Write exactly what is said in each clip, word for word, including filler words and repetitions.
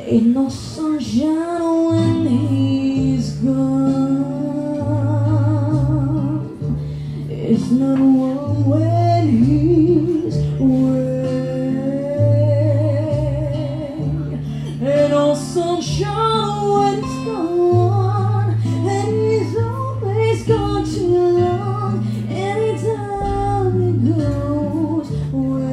Ain't no sunshine when he's gone. It's not warm when he's away. Ain't no sunshine when it's gone, and he's always gone too long. Anytime he goes away.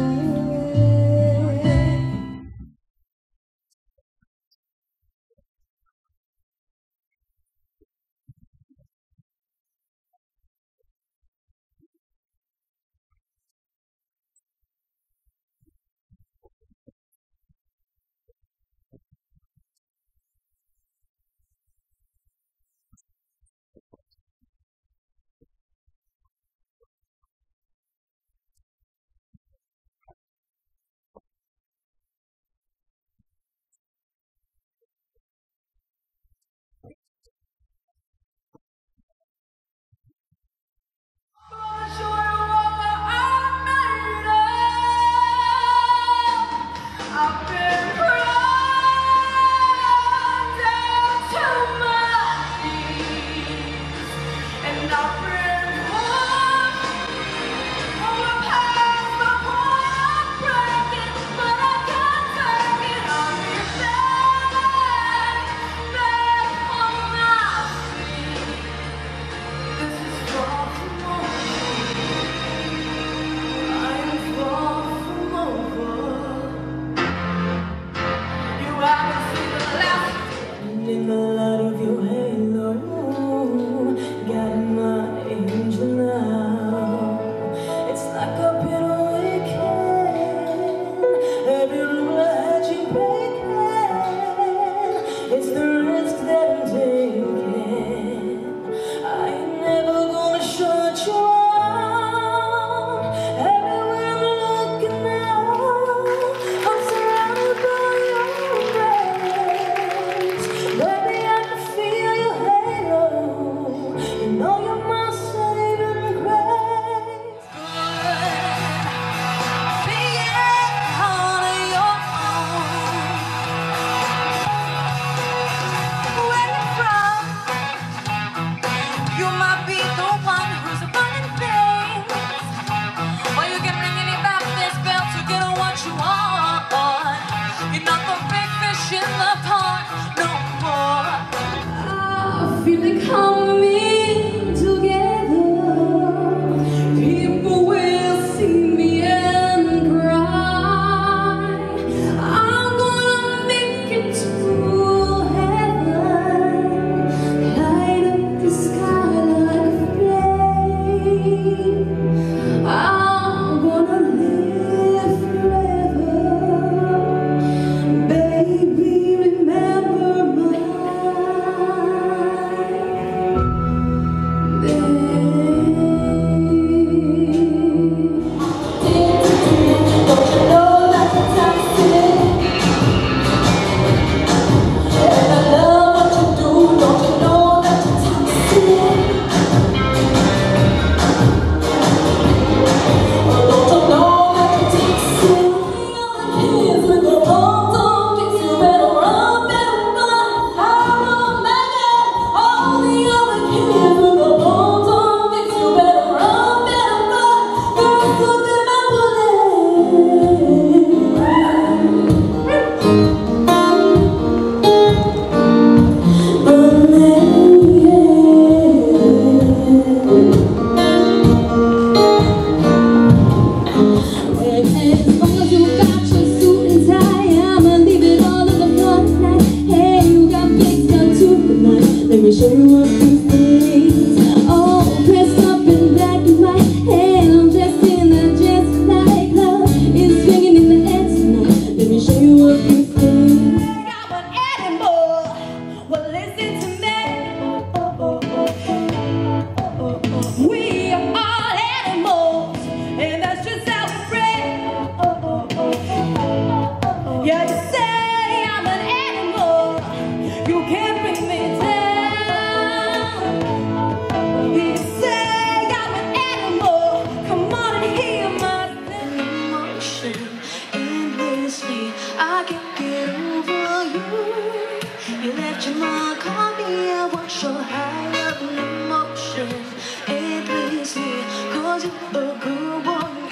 In the light of your halo, guide my angel now. It's like I've been awakened. Every rule that you breaking, it's the risk that I'm taking. I ain't never gonna shut you out. Everywhere I'm looking now, I'm surrounded by your embrace. Baby, I can feel your halo. You know you're my saving grace. Being on your own. Where you from? You might be the one who's running things, or you can bring it back this bell to get what you want. You're not the big fish in the pond no more. I feel it coming together. People will see me and cry. I'm gonna make it to heaven, light up the sky like a flame. I'm gonna live forever. Baby, remember my let me show you a few things. Oh, dressed up in black and white, and I'm dressed in a dress like love is swinging in the air tonight. Let me show you a few things. I'm an animal. Well, listen to me. Oh, oh, oh, oh, oh, oh. We are all animals, and that's just how we bred. Oh, oh, oh, oh, oh. Yeah, you say I'm an animal. You can't bring me down. I can't get over you. You left your mark on me. I want so high of an emotion endlessly. Cause you're a good boy.